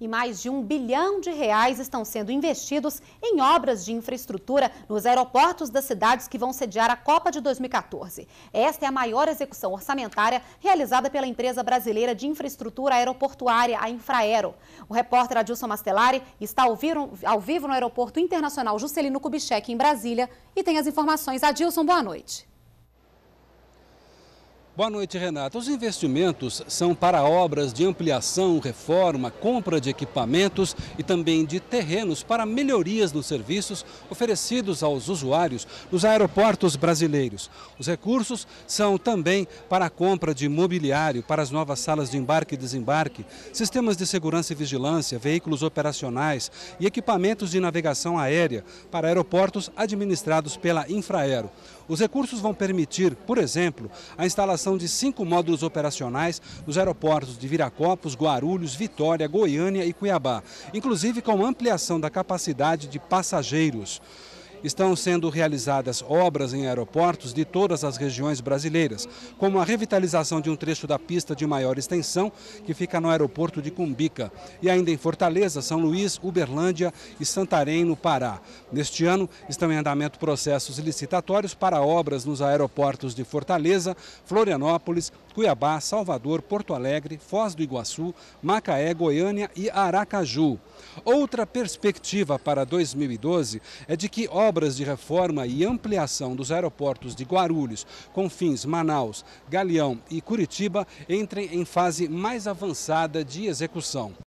E mais de R$ 1 bilhão estão sendo investidos em obras de infraestrutura nos aeroportos das cidades que vão sediar a Copa de 2014. Esta é a maior execução orçamentária realizada pela empresa brasileira de infraestrutura aeroportuária, a Infraero. O repórter Adilson Mastelari está ao vivo no Aeroporto Internacional Juscelino Kubitschek, em Brasília, e tem as informações. Adilson, boa noite. Boa noite, Renata. Os investimentos são para obras de ampliação, reforma, compra de equipamentos e também de terrenos para melhorias nos serviços oferecidos aos usuários nos aeroportos brasileiros. Os recursos são também para a compra de mobiliário para as novas salas de embarque e desembarque, sistemas de segurança e vigilância, veículos operacionais e equipamentos de navegação aérea para aeroportos administrados pela Infraero. Os recursos vão permitir, por exemplo, a instalação de 5 módulos operacionais nos aeroportos de Viracopos, Guarulhos, Vitória, Goiânia e Cuiabá, inclusive com ampliação da capacidade de passageiros. Estão sendo realizadas obras em aeroportos de todas as regiões brasileiras, como a revitalização de um trecho da pista de maior extensão, que fica no aeroporto de Cumbica, e ainda em Fortaleza, São Luís, Uberlândia e Santarém, no Pará. Neste ano, estão em andamento processos licitatórios para obras nos aeroportos de Fortaleza, Florianópolis, Cuiabá, Salvador, Porto Alegre, Foz do Iguaçu, Macaé, Goiânia e Aracaju. Outra perspectiva para 2012 é de que obras de reforma e ampliação dos aeroportos de Guarulhos, Confins, Manaus, Galeão e Curitiba entrem em fase mais avançada de execução.